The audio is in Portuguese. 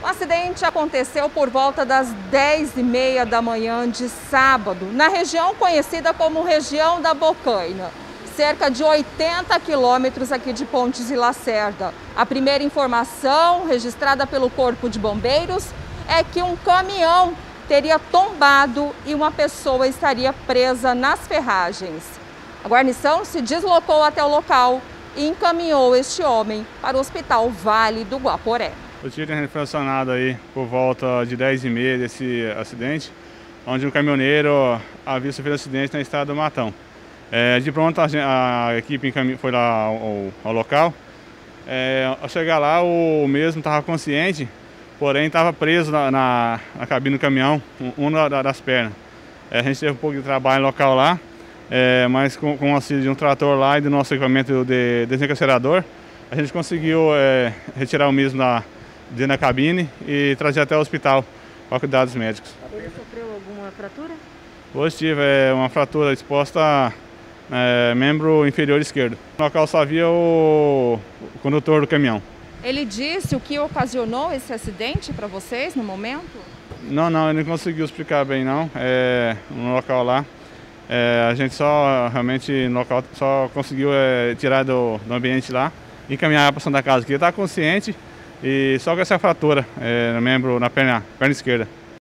O acidente aconteceu por volta das 10h30 da manhã de sábado, na região conhecida como região da Bocaina, cerca de 80 quilômetros aqui de Pontes e Lacerda. A primeira informação registrada pelo Corpo de Bombeiros é que um caminhão teria tombado e uma pessoa estaria presa nas ferragens. A guarnição se deslocou até o local e encaminhou este homem para o Hospital Vale do Guaporé. O tiro foi acionado aí por volta de 10h30 desse acidente, onde um caminhoneiro havia sofrido acidente na estrada do Matão. De pronto a equipe foi lá ao local. Ao chegar lá, o mesmo estava consciente, porém estava preso na cabine do caminhão, uma das pernas. A gente teve um pouco de trabalho local lá, mas com o auxílio de um trator lá e do nosso equipamento de desencarcerador, a gente conseguiu retirar o mesmo dentro da cabine e trazer até o hospital para cuidados médicos. Ele sofreu alguma fratura? Hoje tive uma fratura exposta membro inferior esquerdo. No local só havia o condutor do caminhão. Ele disse o que ocasionou esse acidente para vocês no momento? Não, ele não conseguiu explicar bem não, no local lá. A gente realmente no local só conseguiu tirar do ambiente lá e encaminhar para a Santa Casa, que ele está consciente e só com essa fratura no membro, na perna esquerda.